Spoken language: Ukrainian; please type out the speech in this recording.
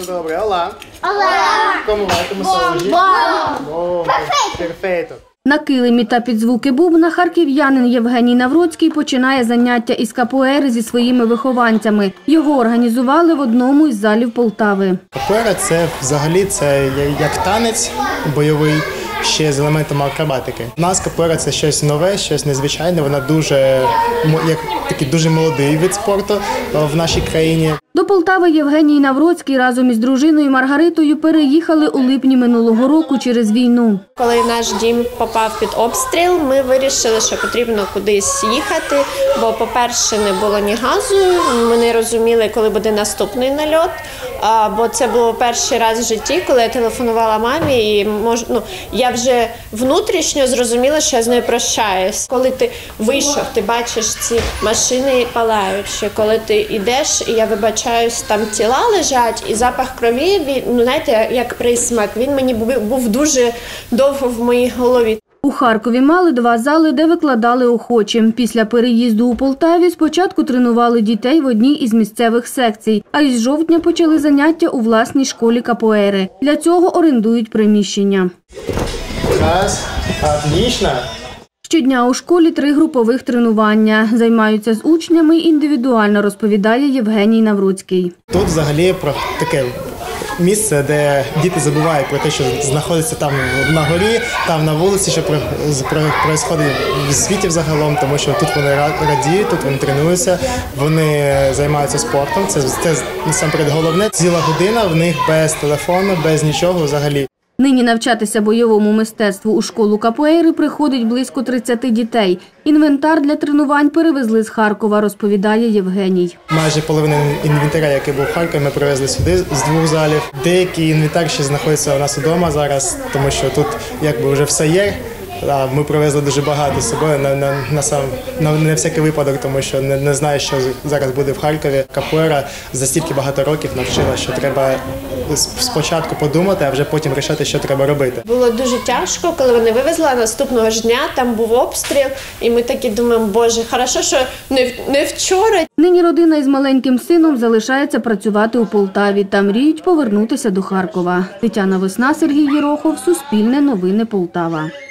добре. Олá. Como vai? Como saúde? Bom. Perfeito. На килимі та під звуки бубна харків'янин Євгеній Навроцький починає заняття із капоери зі своїми вихованцями. Його організували в одному із залів Полтави. Капоера – це взагалі як танець бойовий, ще з елементами акробатики. У нас капоера – це щось нове, щось незвичайне. Вона дуже молодий вид спорту в нашій країні. До Полтави Євгеній Навроцький разом із дружиною Маргаритою переїхали у липні минулого року через війну. Коли наш дім попав під обстріл, ми вирішили, що потрібно кудись їхати, бо, по-перше, не було ні газу, ми не розуміли, коли буде наступний нальот, бо це було перший раз в житті, коли я телефонувала мамі, і я вже внутрішньо зрозуміла, що я з нею прощаюсь. Коли ти вийшов, ти бачиш ці машини палаючі, коли ти йдеш, і я вибачаюсь, там тіла лежать, і запах крові, знаєте, як присмак, він мені був дуже довго в моїй голові. У Харкові мали 2 зали, де викладали охочі. Після переїзду у Полтаві спочатку тренували дітей в одній із місцевих секцій, а із жовтня почали заняття у власній школі капоери. Для цього орендують приміщення. Раз, отлично. Щодня у школі 3 групових тренування. Займаються з учнями індивідуально, розповідає Євгеній Навроцький. Тут взагалі про таке місце, де діти забувають про те, що знаходиться там на горі, там на вулиці, що відбувається в світі взагалом, тому що тут вони радіють, тут вони тренуються, вони займаються спортом. Це насамперед головне. Ціла година в них без телефону, без нічого взагалі. Нині навчатися бойовому мистецтву у школу капоейри приходить близько 30 дітей. Інвентар для тренувань перевезли з Харкова, розповідає Євгеній. Майже половина інвентаря, який був в Харкові, ми привезли сюди з 2 залів. Деякий інвентар ще знаходиться у нас вдома зараз, тому що тут якби вже все є. Ми привезли дуже багато з собою на всякий випадок, тому що не знаю, що зараз буде в Харкові. Капоера за стільки багато років навчила, що треба спочатку подумати, а вже потім вирішити, що треба робити. Було дуже тяжко, коли вони вивезли, а наступного ж дня там був обстріл, і ми такі думаємо, боже, хорошо, що не вчора. Нині родина із маленьким сином залишається працювати у Полтаві та мріють повернутися до Харкова. Тетяна Весна, Сергій Єрохов, Суспільне новини Полтава.